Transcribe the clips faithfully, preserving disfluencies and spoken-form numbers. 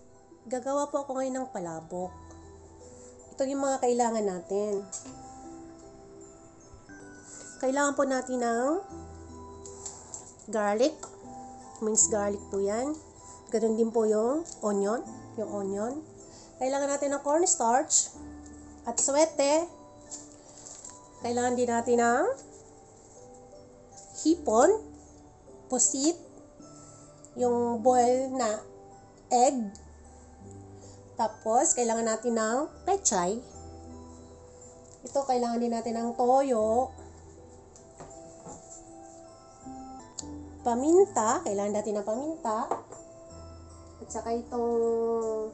Gagawa po ako ngayon ng palabok. Ito yung mga kailangan natin. Kailangan po natin ng garlic. Minced garlic po yan. Ganun din po yung onion. Yung onion. Kailangan natin ng cornstarch. At suwete. Kailangan din natin ng hipon. Pusit. Yung boil na egg. Tapos, kailangan natin ng pechay. Ito, kailangan din natin ng toyo. Paminta. Kailangan natin ng paminta. At saka itong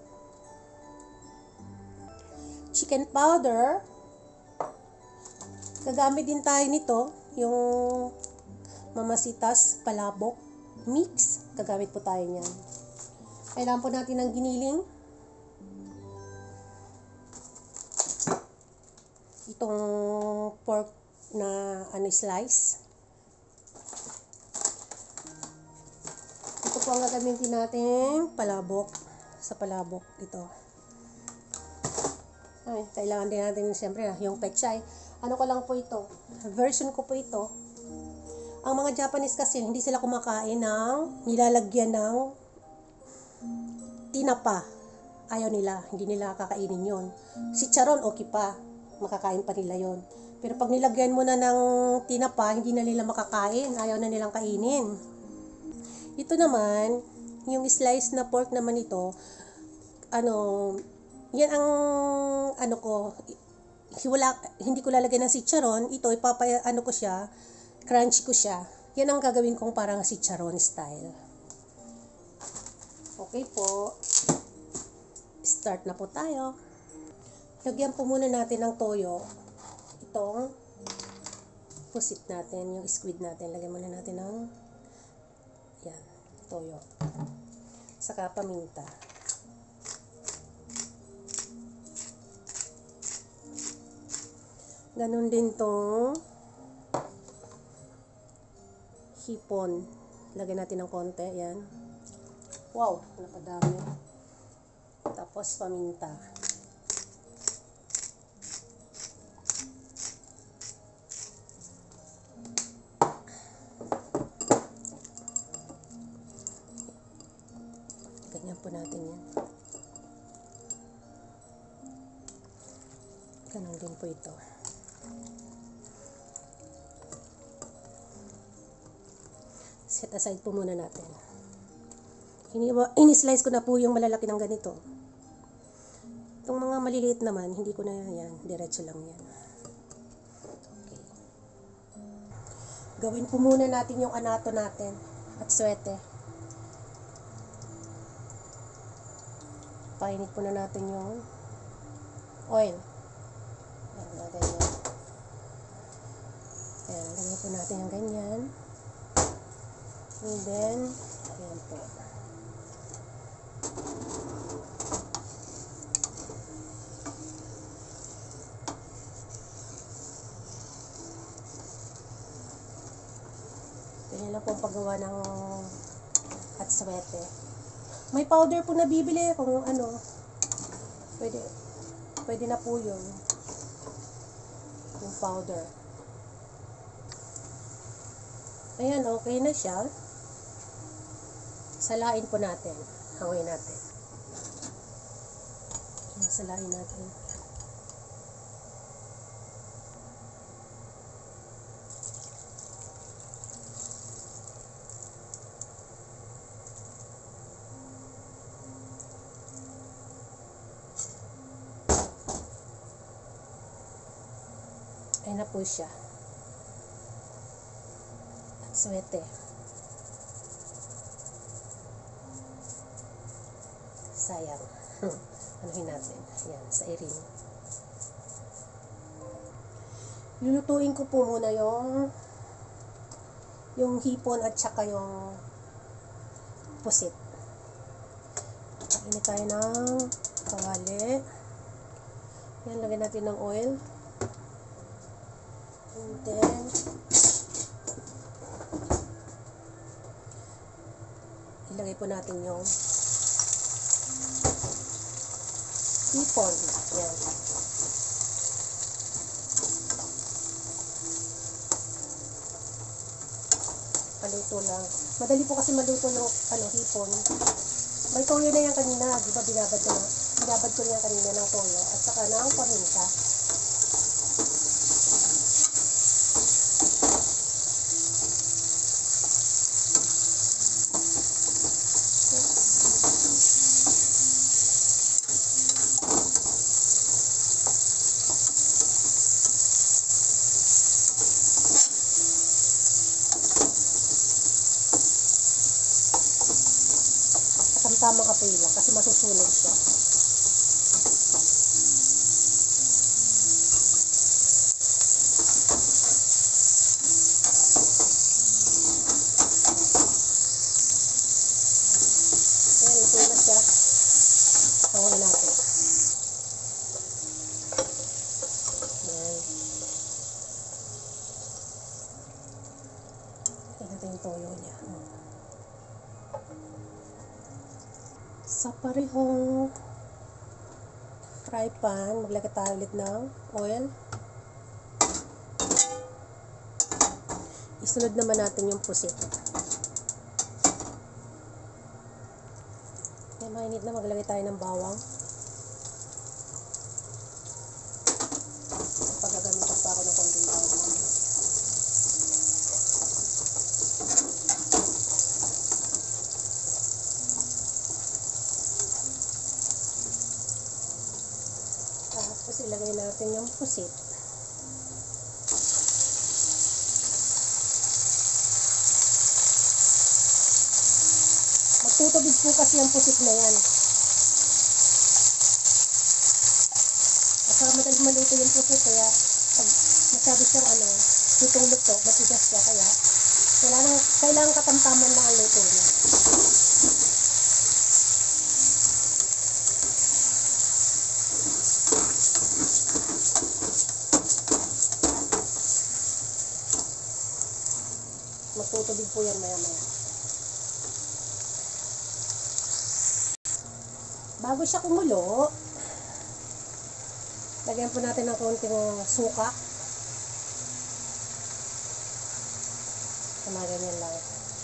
chicken powder. Gagamit din tayo nito. Yung Mamasitas palabok mix. Gagamit po tayo niyan. Kailangan po natin ng giniling. Itong pork na ano slice. Ito po ang gagamitin natin palabok. Sa palabok ito. Ay, kailangan din natin siyempre yung pechay. Ano ko lang po ito. Version ko po ito. Ang mga Japanese kasi hindi sila kumakain ng nilalagyan ng tinapa. Ayaw nila. Hindi nila kakainin yon. Si Charon okay pa. Makakain pa nila yon. Pero pag nilagyan mo na ng tinapa, hindi na nila makakain. Ayaw na nilang kainin. Ito naman, yung slice na pork naman ito, ano, yan ang, ano ko, wala, hindi ko lalagyan ng chicharon. Ito, ipapa, ano ko siya, crunchy ko siya. Yan ang gagawin kong parang chicharon style. Okay po. Start na po tayo. Lagyan po muna natin ng toyo. Itong pusit natin, yung squid natin. Lagyan muna natin ng yan, toyo. Saka paminta. Ganon din tong hipon. Lagyan natin ng konti. Yan. Wow, napadami. Tapos paminta. Ganyan po natin yan. Ganon din po ito. Set aside po muna natin. Ini-slice ko na po yung malalaki ng ganito. Itong mga maliliit naman, hindi ko na yan. Diretso lang yan. Okay. Gawin po muna natin yung anato natin at suwete. Painit po na natin yung oil. Ayan, ganyan. Ayan, lagyan po natin yung ganyan. And then, ayan po. Ganyan lang po ang paggawa ng at suwete. May powder po na bibili kung ano. Pwede, pwede na po yun. Yung powder. Ayan, okay na siya. Salain po natin. Hangoy natin. Ayan, salain natin. Ayan na po siya. At suwete. Sayang. Hmm. Anuhin natin. Ayan, sa irin. Lulutuin ko po muna yung yung hipon at saka yung pusit. Init tayo ng kawali. Yan, lagyan natin ng oil. And then, ilagay po natin yung hipon. Yan. Paluto lang. Madali po kasi maluto ng ano, hipon. May toyo na yan kanina. Di ba binabad ko na? Binabad ko na yan kanina ng toyo. At saka ng paminta. Tamang apoy lang kasi masusunog siya. Ayan, ito na siya. Pangunin natin. Ayan. Ayan natin yung toyo niya. Sa parehong fry pan, maglagay tayo ulit ng oil. Isunod naman natin yung pusit. Kaya mainit na, maglagay tayo ng bawang. Pagagamitan pa ako ng konting bawang. Tapos ilagay natin yung pusit. Magtutubig po kasi yung pusit na yan. At saka madaling maluto yung pusit, kaya pag masyado siyang ano, lutong luto, matigas siya, kaya kailangan, kailangan katamtaman lang ang luto niya. Magtutubig po yan maya maya. Bago siya kumulo, lagyan po natin ng konting suka. Tama, ganyan lang.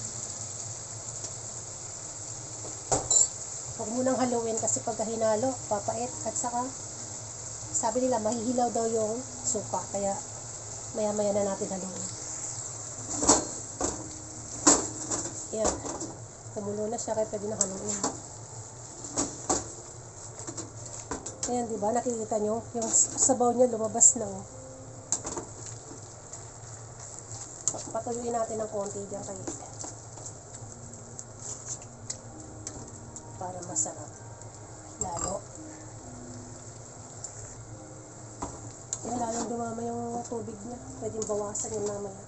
Huwag munang haluin kasi pagka hinalo, papait. At saka, sabi nila mahihilaw daw yung suka, kaya maya maya na natin haluin. Yan. Kumulo na siya, kaya pwede na haluin. Ayan, diba? Nakikita nyo? Yung sabaw niya lumabas na. Oh. Patuyuin natin ng konti dyan kayo. Para masarap. Lalo. Yan, lalong dumama yung tubig niya. Pwedeng bawasan yung mamaya.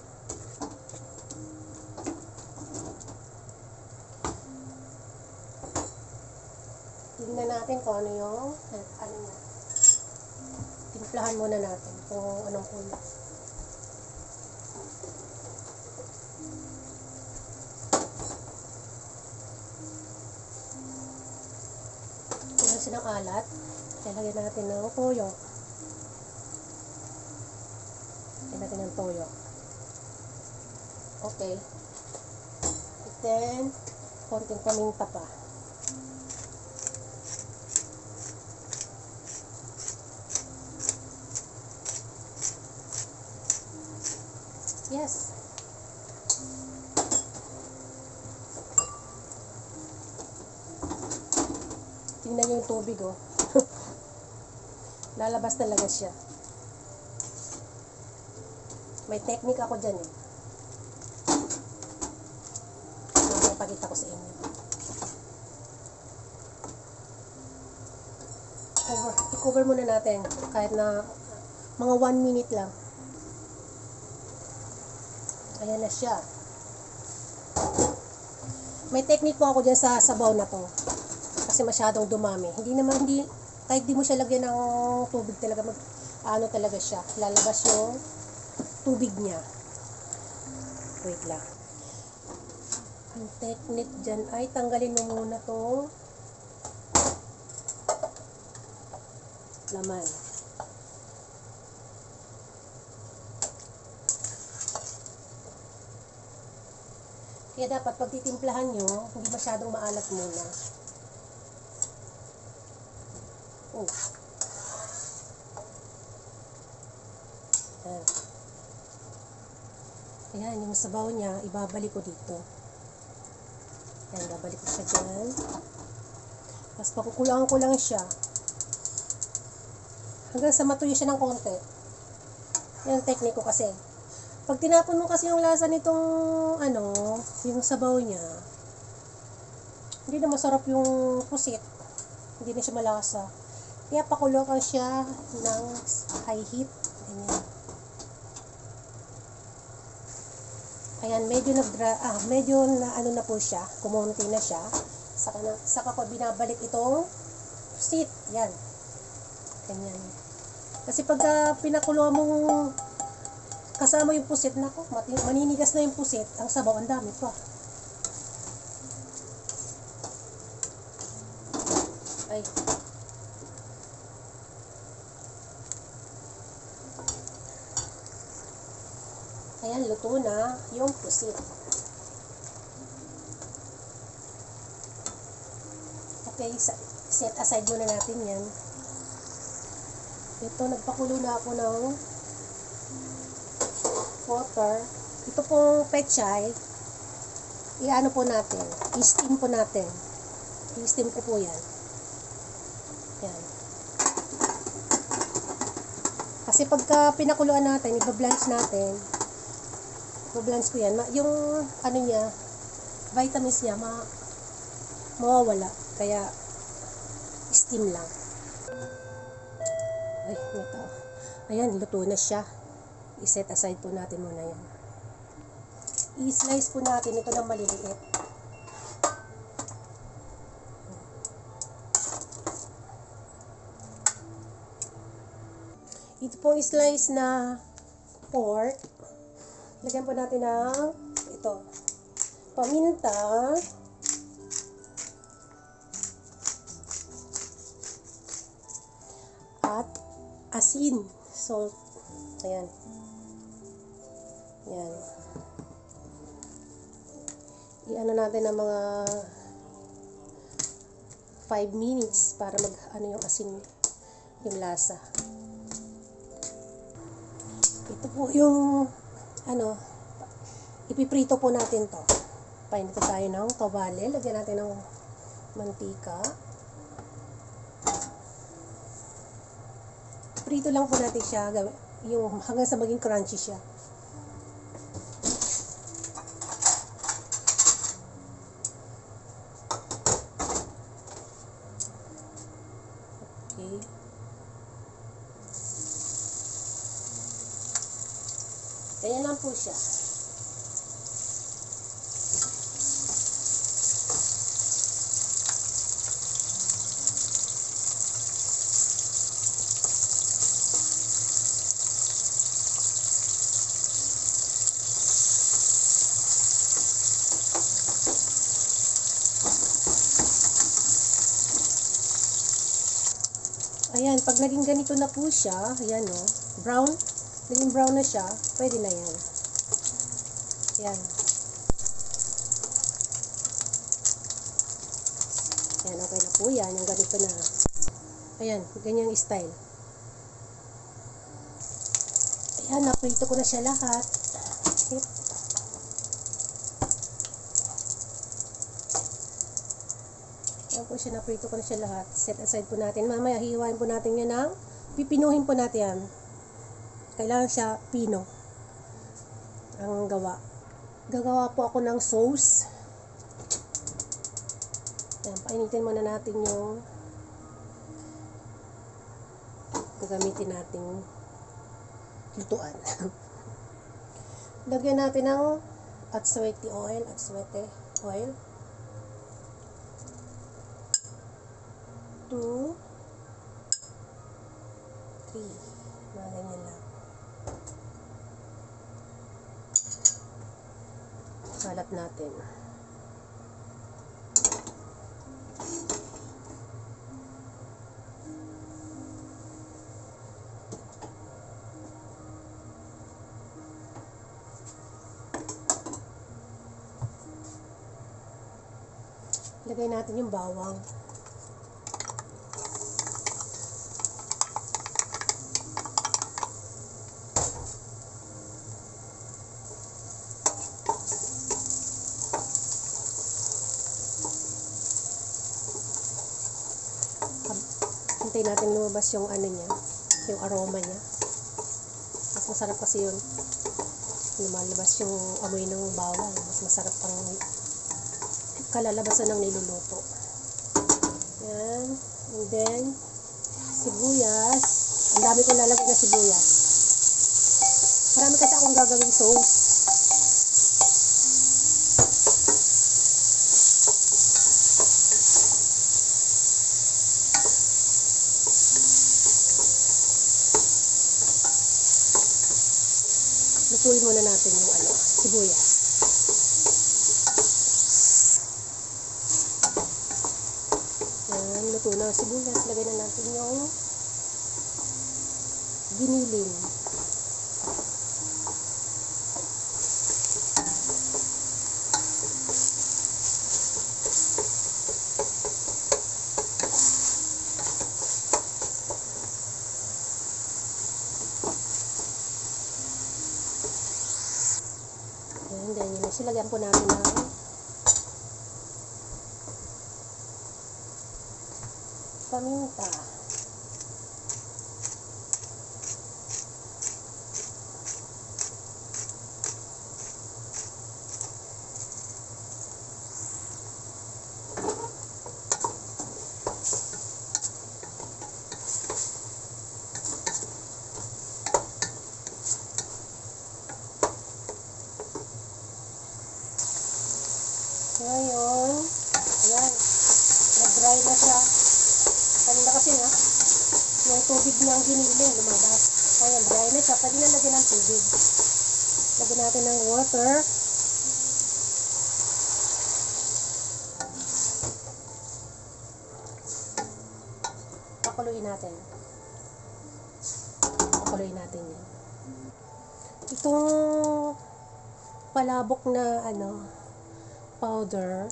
Tingnan natin kung ano yung ano niya. Timplahan muna natin kung anong kulay. Tingnan siya ng alat. Lagyan natin ng toyo. Lagyan natin ng toyo. Okay. And then, konting paminta pa. Yes. Tingnan nyo yung tubig, oh. Lalabas talaga siya. May technique ako dyan, eh. Mamaya pakita ko sa inyo. Cover. I-cover muna natin kahit na mga one minute lang. Ayan na siya. May technique po ako dyan sa sabaw na to. Kasi masyadong dumami. Hindi naman, hindi, kahit di mo siya lagyan ng tubig talaga, mag, ano talaga siya. Lalabas yung tubig niya. Wait lang. Ang technique dyan ay tanggalin mo muna to. laman. Kaya dapat pag titimplahan nyo, hindi masyadong maalat muna. Oh. Ayan. Ayan, yung sabaw niya, ibabalik ko dito. Ayan, babalik ko siya dyan. Tapos pakukulangan ko lang siya. Hanggang sa matuyo siya ng konti. Yan ang technique ko kasi. Pag tinapon mo kasi yung lasa nitong, ano, yung sabaw niya, hindi na masarap yung pusit. Hindi na siya malasa. Kaya pakulokan siya ng high heat. Ganyan. Ayan, medyo nagdra, ah, medyo na ano na po siya, kumunti na siya. Saka, na, saka ko binabalik itong pusit. Yan. Ganyan. Kasi pagka pinakulo mong kasama yung pusit, nako, maninigas na yung pusit, ang sabaw, ang dami pa. Ay. Ayan, luto na yung pusit. Okay, set aside muna natin yan. Ito, nagpakulo na ako ng water. Ito pong pechay, i-ano po natin, i-steam po natin. I-steam ko po yan. Yan. Kasi pagka pinakuluan natin, iba-blanch natin, iba-blanch ko yan, yung ano niya, vitamins niya, ma mawawala. Kaya, steam lang. Ay, may tao. Ayan, luto na siya. I-set aside po natin muna yan. I-slice po natin ito ng maliliit. Ito pong slice na pork. Lagyan po natin ng ito, paminta, at asin, salt. Ayan. Ayan. I-ano natin ng mga five minutes para mag ano yung asin, yung lasa. Ito po yung ano, ipiprito po natin to. Painit po tayo ng kawali. Lagyan natin ng mantika. Prito lang po natin siya, yung hanggang sa maging crunchy siya. Okay. Ganyan lang po siya. Ayan, pag naging ganito na po siya, ayan o, brown, naging brown na siya, pwede na yan. Ayan. Ayan, okay na po yan, yung ganito na. Ayan, ganyang style. Ayan, naprito ko na siya lahat. Hit. Ayan po siya, naprito ko na siya lahat. Set aside po natin. Mamaya, hihiwain po natin yan ng, pipinuhin po natin yan. Kailangan siya pino ang gawa. Gagawa po ako ng sauce. Ayan, painitin muna natin yung gagamitin nating lutuan. Lagyan natin ng atswete oil, atswete oil. two, three. Mga ganyan lang. Salat natin. Lagay natin yung bawang. Hintay natin lumabas yung ano niya, yung aroma niya. Mas masarap kasi yun. Lumalabas yung amoy ng bawang. Mas masarap pang kalalabasan ng niluluto. Yan. And then, sibuyas. Ang dami kong lalagay na sibuyas. Marami kasi akong gagawing sauce. Lutuin muna natin yung ano, sibuyas. Yan, luto na ang sibuyas. Lagay na natin yung giniling. And then, yun, silagyan po natin ng paminta. Ngayon, ayan, nag-dry na siya. Kanina kasi na, yung tubig ng giniling lumabas. Ayan, dry na siya. Pwede na lagyan ng tubig. Lagyan natin ng water. Pakuluin natin. Pakuluin natin yan. Itong palabok na ano, powder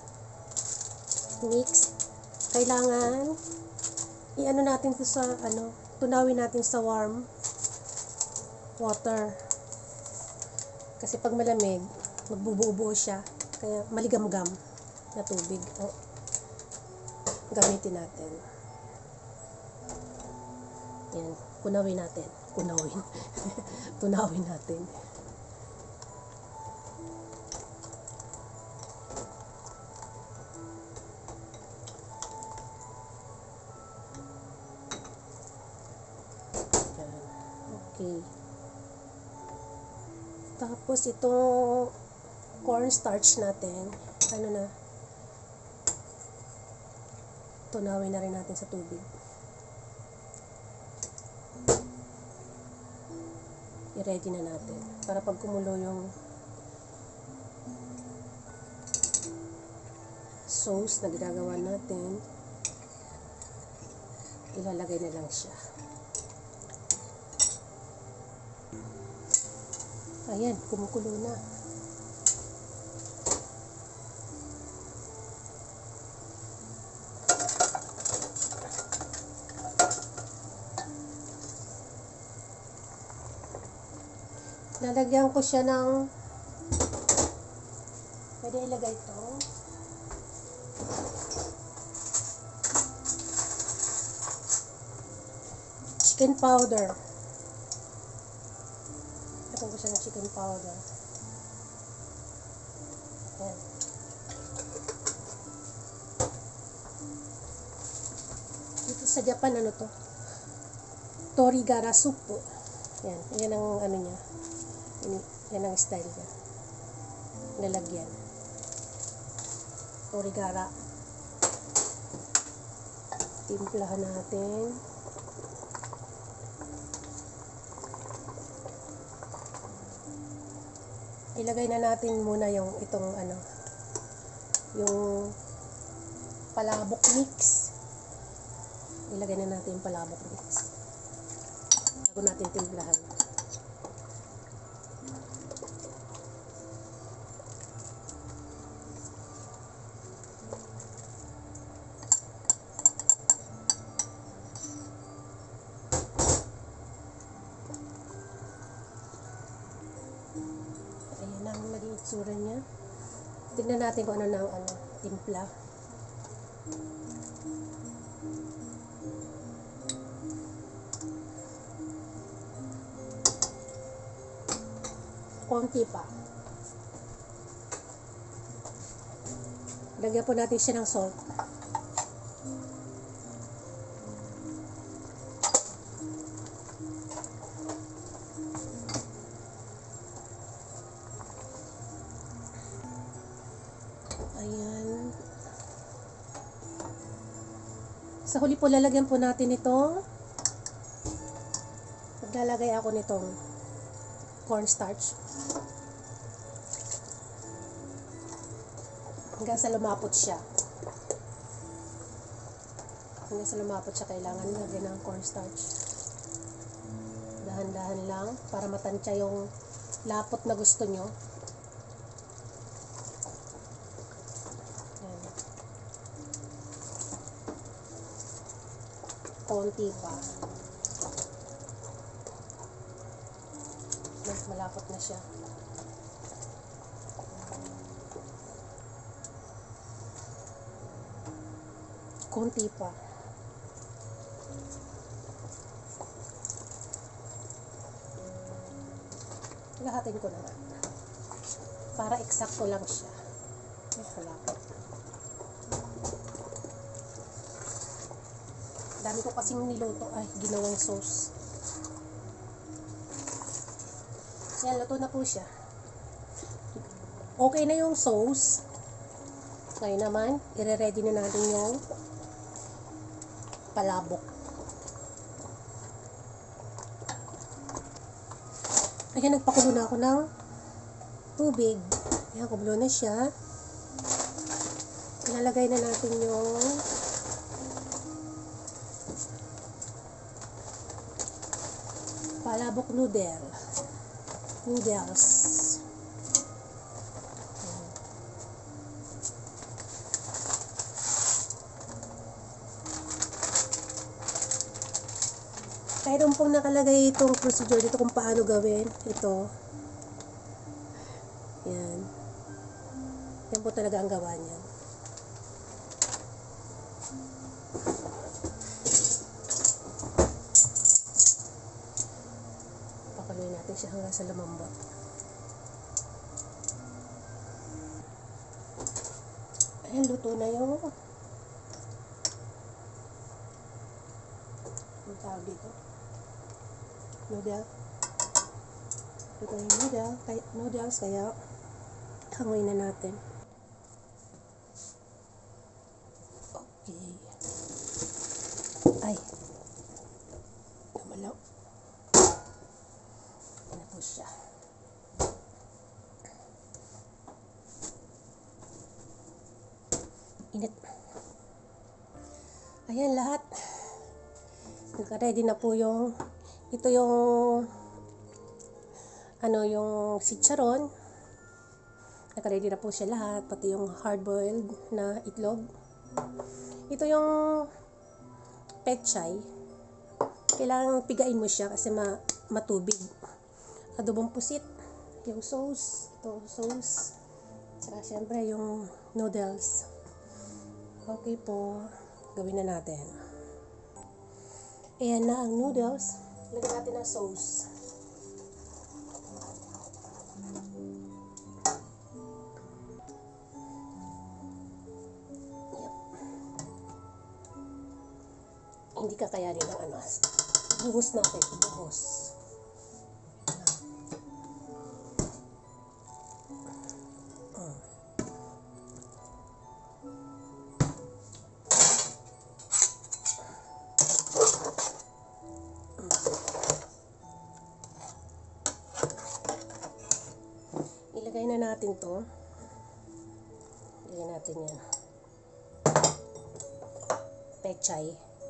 mix, kailangan i-ano natin to sa ano, tunawin natin sa warm water, kasi pag malamig magbubuo-buo siya, kaya maligam-gam na tubig o gamitin natin. Yan, kunawin natin kunawin tunawin natin. Okay. Tapos itong cornstarch natin, ano na, tunawin na rin natin sa tubig. I-ready na natin para pag kumulo yung sauce na ginagawa natin, ilalagay na lang siya. Ayan, kumukulo na. Lalagyan ko siya ng, pwede ilagay ito, chicken powder. Lagyan ko siya ng chicken powder. Ayan. Dito sa Japan, ano to? Torigara soup po. Yan, yan ang ano niya. Yan ang style niya. Lalagyan. Torigara. Timplahan natin. Ilagay na natin muna yung itong ano, yung palabok mix. Ilagay na natin yung palabok mix. Bago natin timplahan. itsura niya. Tignan natin kung ano na ang ano, timpla. Konti pa. Lagyan po natin siya ng salt. Ayan. Sa huli po lalagyan po natin itong, maglalagay ako nitong cornstarch. Hanggang sa lumapot siya. Hanggang sa lumapot siya, kailangan lagyan ng cornstarch. Dahan-dahan lang para matansya yung lapot na gusto nyo. Yan. Konti pa. Mas malapot na siya. Konti pa. Lahatin ko na nga. Para eksakto lang siya. Mas malapot. Dami ko kasing niluto. Ay, ginawang sauce. Yan, luto na po siya. Okay na yung sauce. Ngayon naman, ire-ready na natin yung palabok. Ayan, nagpakulo na ako ng tubig. Ayan, kumulo na siya. Ilalagay na natin yung palabok noodle. Noodles. Mayroon pong nakalagay itong procedure dito kung paano gawin. Ito. Yan. Yan po talaga ang gawa niyan. Pakuloy natin siya hanggang sa lumambot. Ayan, luto na yung ang tawag dito. Noodle. Ito yung noodle, kaya, noodles, kaya hangoy na natin. Okay. Ay. Lumalaw. Ano po siya. Init. Ayan lahat. Naka-ready na po yung ito yung ano yung chicharon. Naka-ready na po siya lahat, pati yung hard-boiled na itlog. Ito yung pechay. Kailangan pigain mo siya kasi ma matubig. Adobong pusit, yung sauce, ito sauce. Tsaka syempre yung noodles. Okay po, gawin na natin. Ayan na ang noodles. Lagyan natin ng sauce. Yep. Hindi kakayanin ng ano. Buhos natin. Buhos. Ilagay na natin to. Ilagay natin yan. Pechay.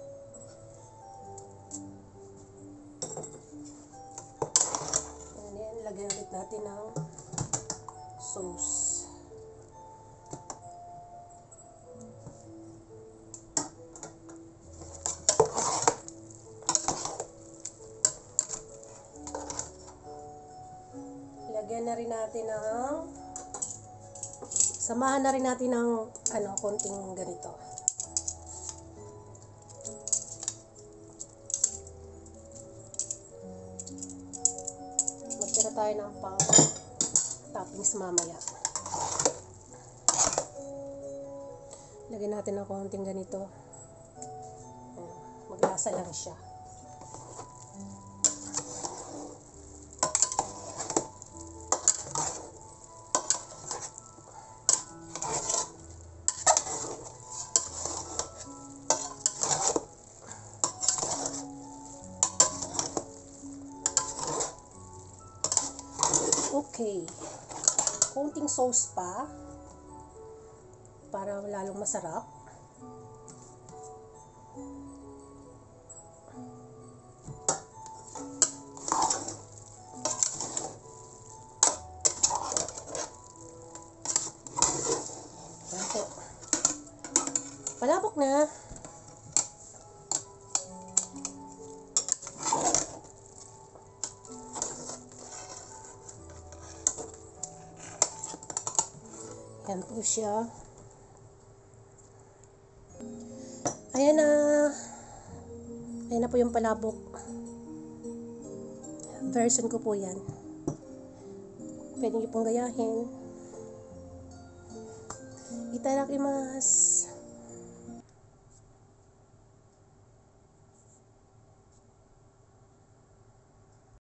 And then, lagyan ulit natin ng sauce. Lagyan na rin natin ng Samahan na rin natin ng ano, konting ganito. Magtira tayo ng pang toppings mamaya. Lagyan natin ng konting ganito. Maglasa lang siya. Okay. Konting sauce pa para lalong masarap. Yan po. Palabok na. Yan po siya. Ayan na. Ayan na po yung palabok. Version ko po yan. Pwede niyo pong gayahin. Itadakimasu.